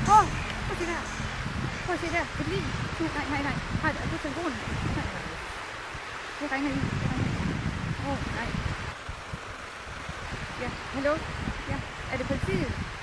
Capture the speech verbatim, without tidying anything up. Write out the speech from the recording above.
Åh, oh, prøv at se der. Prøv at se der. Et lig. Nej, nej, nej. Har du, er du telefonen? Nej. Det ringer lige. Det ringer lige. Åh, oh, nej. Ja, hallo? Ja, er det politiet?